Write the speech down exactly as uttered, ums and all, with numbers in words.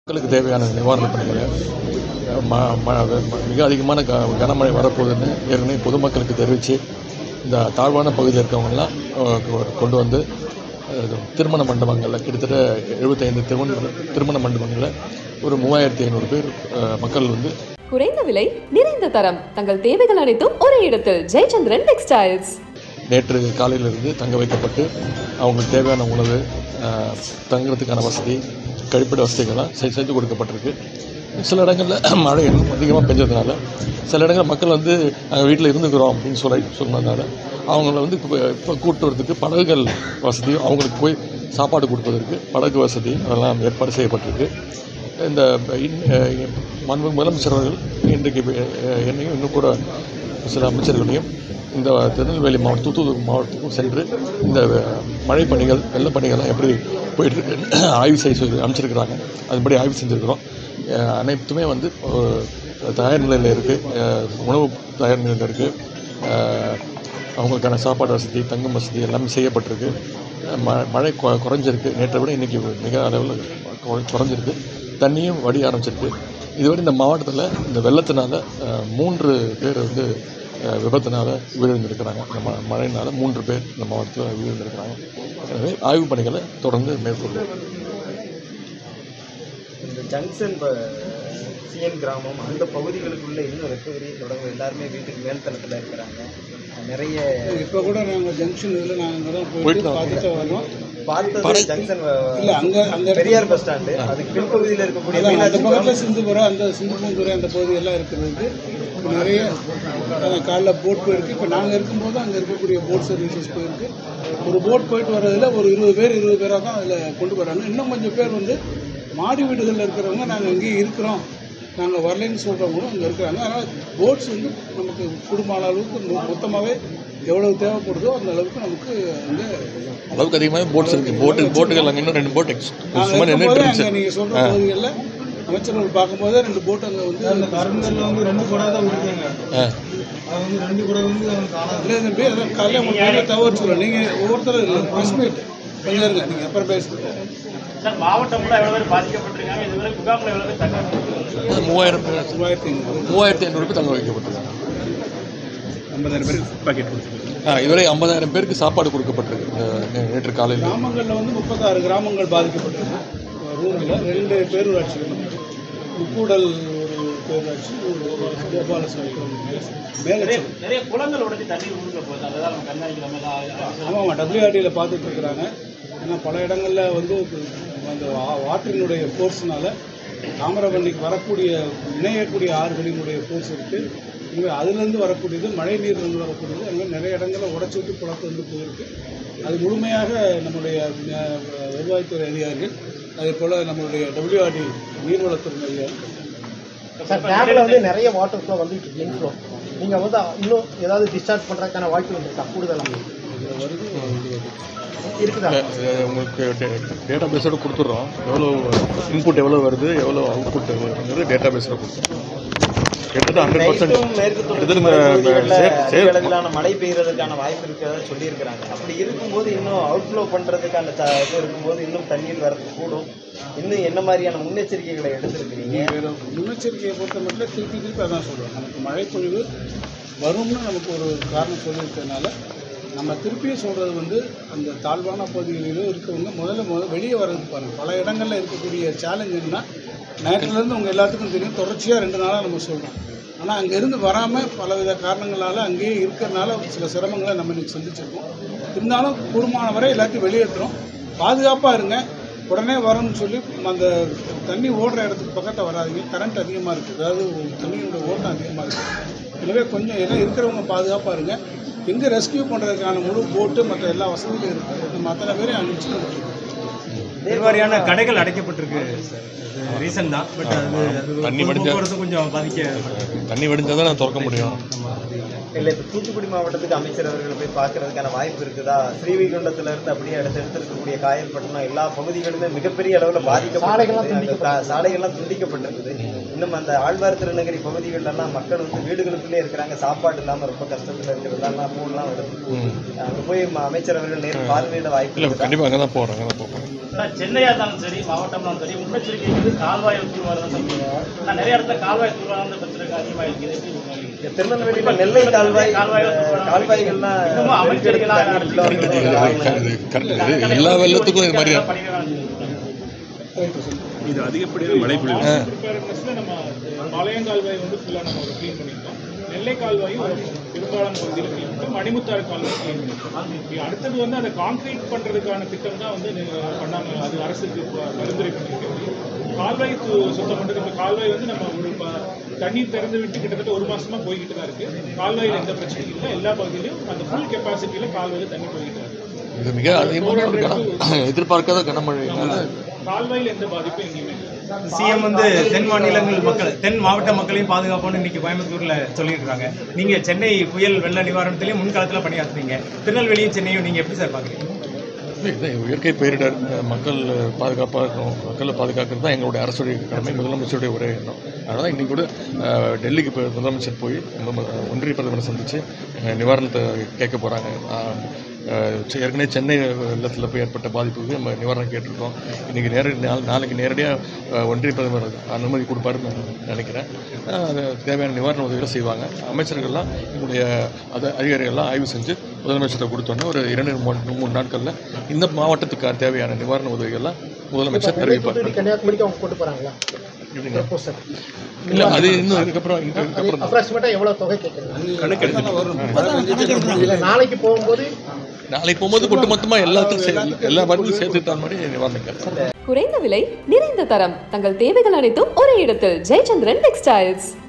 மக்களுக்கு தேவையான நிவாரணப் பணிகளை ம ம மிக அதிகமான க கனமழை வரப்போகுதுன்னு ஏற்கனவே பொதுமக்களுக்கு தெரிவித்து இந்த தாழ்வான பகுதியில் இருக்கவங்கெல்லாம் கொண்டு வந்து திருமண மண்டபங்களில் கிட்டத்தட்ட எழுபத்தைந்து திருமண திருமண மண்டபங்களில் ஒரு மூவாயிரத்தி ஐநூறு பேர் மக்கள் வந்து குறைந்த விலை நிறைந்த தரம் தங்கள் தேவைகள் அனைத்தும் ஒரே இடத்தில் ஜெயச்சந்திரன் டெக்ஸ்டைல்ஸ். நேற்று காலையிலிருந்து தங்க வைக்கப்பட்டு அவங்களுக்கு தேவையான உணவு, தங்குறதுக்கான வசதி, கழிப்பிட வசதிகள்லாம் செஞ்சு கொடுக்கப்பட்டிருக்கு. சில இடங்களில் மழை இன்னும் அதிகமாக பெஞ்சதுனால சில இடங்களில் மக்கள் வந்து நாங்கள் வீட்டில் இருந்துக்கிறோம் அப்படின்னு சொல்லி சொன்னதுனால அவங்கள வந்து இப்போ இப்போ கூட்டு வரதுக்கு படகுகள் வசதியும் அவங்களுக்கு போய் சாப்பாடு கொடுப்பதற்கு படகு வசதி அதெல்லாம் ஏற்பாடு செய்யப்பட்டிருக்கு. இந்த மாண்பு முதலமைச்சர் அவர்கள் இன்றைக்கு என்னையும் இன்னும் கூட சில அமைச்சர்களையும் இந்த திருநெல்வேலி மாவட்டம் தூத்துக்குடி மாவட்டத்துக்கும் சென்று இந்த மழை பணிகள் வெள்ள பணிகள்லாம் எப்படி போயிட்டுருக்கு ஆய்வு செய்ய சொல்லி அமைச்சிருக்கிறாங்க. அதுபடி ஆய்வு செஞ்சுருக்கிறோம். அனைத்துமே வந்து தயார் நிலையில் இருக்குது. உணவு தயார் நிலையில் இருக்குது. அவங்களுக்கான சாப்பாடு வசதி, தங்கும் வசதி எல்லாமே செய்யப்பட்டிருக்கு. ம மழை கொ குறைஞ்சிருக்கு நேற்றை விட இன்றைக்கி மிக அளவில் குறைஞ்சிருக்கு. தண்ணியும் வடி ஆரம்பிச்சிருக்கு. இதுவரை இந்த மாவட்டத்தில் இந்த வெள்ளத்தினால மூன்று பேர் வந்து விபத்தினால் உயிரிழந்திருக்கிறாங்க. இந்த ம மழையினால் மூன்று பேர் இந்த மாவட்டத்தில் உயிரிழந்திருக்கிறாங்க. எனவே ஆய்வுப் பணிகளை தொடர்ந்து மேற்கொள்ளும். இந்த ஜங்ஷன் சிஎன் கிராமம் அந்த பகுதிகளுக்குள்ளே இன்னும் ரெக்கவரி தொடங்க எல்லாருமே வீட்டுக்கு மேல்தளத்தில் இருக்கிறாங்க. நிறைய இப்போ கூட நாங்கள் ஜங்ஷன் இதில் நாங்கள் தான் போயிட்டு பார்த்துட்டு வரோம். பார்த்தது ஜங்ஷன் இல்லை அங்கே அந்த பெரியார் பஸ் ஸ்டாண்டு அதுக்கு பின்பகுதியில் இருக்கக்கூடிய அந்த பக்கத்தில் சிந்துபுரம் அந்த சிந்துபூந்துறை அந்த பகுதியெல்லாம் இருக்கிறதுக்கு இப்போ நிறைய காலைல போட் போயிருக்கு. இப்போ நாங்கள் இருக்கும்போது அங்கே இருக்கக்கூடிய போட் சர்வீசஸ் போயிருக்கு. ஒரு போட் போயிட்டு வர்றதில் ஒரு இருபது பேர் இருபது பேராக தான் அதில் கொண்டு வராங்க. இன்னும் கொஞ்சம் பேர் வந்து மாடி வீடுகளில் இருக்கிறவங்க நாங்கள் இங்கேயே இருக்கிறோம், நாங்கள் வரலைன்னு சொல்கிறவங்களும் அங்கே இருக்கிறாங்க. அதனால் போட்ஸ் வந்து நமக்கு குடும்பமான அளவுக்கு மொத்தமாகவே எவ்வளவு தேவைப்படுதோ அந்த அளவுக்கு நமக்கு அங்கே அளவுக்கு அதிகமாக போட்ஸ் இருக்குது. போட்டு போட்டுகள் அங்கே இன்னும் ரெண்டு போட் அங்கே நீங்கள் சொல்கிற பகுதிகளில் அமைச்சர்கள் பார்க்கும்போதே ரெண்டு போட்டு அங்கே வந்து அந்த கருங்கல்ல வந்து ரெண்டு கூட தான் விடுறாங்க. அது வந்து ரெண்டு கூட வந்து இல்லை தம்பி அதான் காலையில் உங்களுக்கு தவறு சொல்லுங்கள். நீங்கள் ஒவ்வொருத்தரும் பிரஸ்மீட் கொஞ்சம் இருங்க, நீங்கள் அப்புறம் பேசுகிறீங்க. மாவட்டம் எவ்வளோ பேர் பாதிக்கப்பட்டிருக்காங்க, இதுவரை முகாமில் எவ்வளோ பேர் தங்க மூவாயிரம் மூவாயிரத்தி ஐநூறு மூவாயிரத்தி ஐநூறு பேர் தங்க வைக்கப்பட்டிருக்காங்க. ஐம்பதாயிரம் பேருக்கு பாக்கெட் கொடுத்துருக்காங்க. இதுவரை ஐம்பதாயிரம் பேருக்கு சாப்பாடு கொடுக்கப்பட்டிருக்கு. நேற்று காலையில் கிராமங்களில் வந்து முப்பத்தாறு கிராமங்கள் பாதிக்கப்பட்டிருக்கு. ரூமில் ரெண்டு பேரூராட்சிகள், முக்கூடல் ஒரு பேரூராட்சி, கோபாலசாமி மேலே நிறைய குளங்கள் உடனே தண்ணீர் ஊருக்க போகுது. அதுதான் நம்ம கண்காணிக்கிற ஆமாம் டபிள்யூஆர்டியில் பார்த்துட்டு இருக்கிறாங்க. ஏன்னா பல இடங்களில் வந்து அந்த வாட்டரினுடைய ஃபோர்ஸ்னால தாமிரபரணிக்கு வரக்கூடிய இணையக்கூடிய ஆறுகளினுடைய ஃபோர்ஸ் இருக்குது. இங்கே அதுலேருந்து வரக்கூடியது மழை நீர்லேருந்து வரக்கூடியது அங்கே நிறைய இடங்களில் உடச்சி விட்டு குளத்து வந்து போயிருக்கு. அது முழுமையாக நம்முடைய வருவாய்த்துறை அதிகாரிகள், அதே போல் நம்மளுடைய டபிள்யூஆர்டி நீர்வளத்துறை அதிகாரிகள் டேமில் வந்து நிறைய வாட்டர் ஃப்ளோ வந்துட்டு இருக்கு. இன்ஃப்ளோ நீங்கள் வந்து இன்னும் ஏதாவது டிஸ்சார்ஜ் பண்ணுறதுக்கான வாய்ப்பு இருக்கா? கூடுதலாக வருது இருக்குதா? உங்களுக்கு டேட்டா பேஸோடு கொடுத்துட்றோம். எவ்வளோ இன்புட் எவ்வளோ வருது, எவ்வளோ அவுட்புட் வருதுங்கிறது டேட்டா பேஸில் கொடுத்துருவோம். கிட்டத்தட்ட ஹண்ட்ரட் பர்சன்ட் அளவிலான மழை பெய்யறதுக்கான வாய்ப்பு இருக்கிறதா சொல்லியிருக்கிறாங்க. அப்படி இருக்கும்போது இன்னும் அவுட்ஃப்ளோ பண்ணுறதுக்கான இது இருக்கும்போது இன்னும் தண்ணீர் வரது கூடும். இன்னும் என்ன மாதிரியான முன்னெச்சரிக்கைகளை எடுத்துருக்கிறீங்க? முன்னெச்சரிக்கையை பொறுத்த மட்டும் திருப்பி திருப்பி அதான் சொல்கிறோம். நமக்கு மழைப்பொழிவு வரும்னு நமக்கு ஒரு காரணம் சொல்லியிருக்கிறதுனால நம்ம திருப்பியும் சொல்கிறது வந்து அந்த தாழ்வான பகுதிகளிலும் இருக்கவங்க முதல்ல முதல்ல வெளியே வர்றது பாருங்கள். பல இடங்களில் இருக்கக்கூடிய சேலஞ்ச் என்னன்னா, நேரத்துலேருந்து உங்கள் எல்லாத்துக்கும் தெரியும், தொடர்ச்சியாக ரெண்டு நாளாக நம்ம சொல்கிறோம். ஆனால் அங்கேருந்து வராமல் பலவித காரணங்களால் அங்கேயே இருக்கிறதுனால சில சிரமங்களை நம்ம இன்றைக்கி சந்திச்சிருக்கோம். இருந்தாலும் கூடுமான வரை எல்லாத்தையும் வெளியேற்றுறோம். பாதுகாப்பாக இருங்க. உடனே வரணும்னு சொல்லி அந்த தண்ணி ஓடுற இடத்துக்கு பக்கத்தில் வராதிங்க. கரண்ட் அதிகமாக இருக்குது, அதாவது தண்ணியோட ஓட்டம் அதிகமாக இருக்குது. எனவே கொஞ்சம் எல்லாம் இருக்கிறவங்க பாதுகாப்பாக இருங்க. எங்கே ரெஸ்கியூ பண்ணுறதுக்கான முழு போட்டு மற்ற எல்லா வசதிகளும் இருக்குது. நம்ம அத்தனை பேரையும் அனுப்பிச்சு தேர்வாரியான கடைகள் அடைக்கப்பட்டிருக்கு ரீசன் தான். பட் அது தண்ணி வடிஞ்சா கொஞ்சம் பாதிக்க தண்ணி வடிஞ்சால் தான் நான் திறக்க முடியும். இல்லை இப்போ தூத்துக்குடி மாவட்டத்துக்கு அமைச்சர் அவர்களை போய் பார்க்கறதுக்கான வாய்ப்பு இருக்குதா? ஸ்ரீவைகுண்டத்துல இருந்து அப்படியே அடுத்து எடுத்திருக்கக்கூடிய காயல்பட்டினம் எல்லா பகுதிகளுமே மிகப்பெரிய அளவில் பாதிக்கப்பட்டிருக்கு. சாலைகள்லாம் துண்டிக்கப்பட்டிருக்குது. இன்னும் அந்த ஆழ்வார் திருநகரி பகுதிகளெல்லாம் மக்கள் வந்து வீடுகளுக்குள்ளே இருக்கிறாங்க, சாப்பாடு இல்லாமல் ரொம்ப கஷ்டத்தில் இருக்கிறதெல்லாம் ஃபோன்லாம் வருது. அங்கே போய் அமைச்சர் அவர்கள் நேரில் பார்வையிட வாய்ப்பு இல்லை, கண்டிப்பாக அங்கே தான் போகிறோம், அங்கே தான் போகிறோம். சென்னையா இருந்தாலும் சரி, மாவட்டம்னாலும் சரி, முன்னெச்சரிக்கை வந்து கால்வாயில் தூர்வாரம் சொல்லுவாங்க. நிறைய இடத்துல கால்வாய் தூர்வாரம் பிரச்சனை அதிகமாக இருக்குது. திருநெல்வேலியில் நெல்லை கால்வாய் கால்வாய்கள்லாம் எல்லா வெள்ளத்துக்கும் இது மாதிரி இது அதிகப்படியான மழை பொழிவு. நம்ம பாளையங்கால்வாய் வந்து ஃபுல்லாக நம்ம ஒரு க்ளீன் பண்ணியிருக்கோம். நெல்லை கால்வாயும் ஒரு பெரும்பாலான பகுதியில் க்ளீன் பண்ணிட்டோம். மணிமுத்தாறு கால்வாய் க்ளீன் பண்ணியிருக்கோம். அடுத்தது வந்து அதை கான்க்ரீட் பண்ணுறதுக்கான திட்டம் தான் வந்து பண்ணாங்க. அது அரசுக்கு பரிந்துரை பண்ணியிருக்கோம். கால்வாய் சுத்தம் பண்ணுறது. இப்போ கால்வாய் வந்து நம்ம ஒரு தண்ணீர் திறந்து விட்டு கிட்டத்தட்ட ஒரு மாசமா போய்கிட்டு தான் இருக்கு. கால்வாயில் எந்த பிரச்சனையும் இல்லை. எல்லா பகுதியிலும் அந்த ஃபுல் கெப்பாசிட்டியில் கால்வாயில் தண்ணி போய்கிட்டு இருக்கு. இது மிக அதிகமான எதிர்பார்க்காத கனமழை. கால்வாயில் எந்த பாதிப்பும் எங்கேயுமே. சிஎம் வந்து தென் மாநிலங்கள் மக்கள் தென் மாவட்ட மக்களையும் பாதுகாப்போன்னு இன்னைக்கு கோயம்புத்தூர்ல சொல்லியிருக்காங்க. நீங்க சென்னை புயல் வெள்ள நிவாரணத்திலையும் முன்காலத்துல பணியாற்றுறீங்க. திருநெல்வேலியும் சென்னையும் நீங்க எப்படி சார் பாக்குறீங்க? இயற்கை பேரிடர், மக்கள் பாதுகாப்பாக இருக்கணும், மக்களை பாதுகாக்கிறது தான் எங்களுடைய அரசுடைய கடமை, முதலமைச்சருடைய ஒரே எண்ணம். அதனால் இன்றைக்கி கூட டெல்லிக்கு போய் முதலமைச்சர் போய் ஒன்றிய பிரதமரை சந்தித்து நிவாரணத்தை கேட்க போகிறாங்க. ஏற்கனவே சென்னை வெள்ளத்தில் போய் ஏற்பட்ட பாதிப்புக்கு நம்ம நிவாரணம் கேட்டிருக்கோம். இன்றைக்கி நேரடி நாளைக்கு நேரடியாக ஒன்றிய பிரதமர் அனுமதி கொடுப்பாருன்னு நினைக்கிறேன். அது தேவையான நிவாரண உதவிகளை செய்வாங்க. அமைச்சர்கள்லாம் எங்களுடைய அது அதிகாரிகள்லாம் ஆய்வு செஞ்சு முதலமைச்சரை கொடுத்தோன்னே ஒரு இரண்டு மூணு மூணு நாட்களில் இந்த மாவட்டத்துக்கு தேவையான நிவாரண உதவிகள்லாம் முதலமைச்சர் தெரிவிப்பார். கன்னியாகுமரிக்கு அவங்க கொண்டு போகிறாங்களா? இல்லை, அது இன்னும் இதுக்கப்புறம் இதுக்கப்புறம் அப்ராக்சிமேட்டாக எவ்வளோ தொகை கேட்குறாங்க? கணக்கு நாளைக்கு போகும்போது நாளைக்கு போகும்போது ஒட்டு மொத்தமாக எல்லாத்தையும் எல்லா படத்தையும் சேர்த்து தான் மாதிரி நிவாரணம் கேட்கலாம். குறைந்த விலை, நிறைந்த தரம், தங்கள் தேவைகள் அனைத்தும் ஒரே இடத்தில். ஜெயச்சந்திரன் டெக்ஸ்டைல்ஸ்.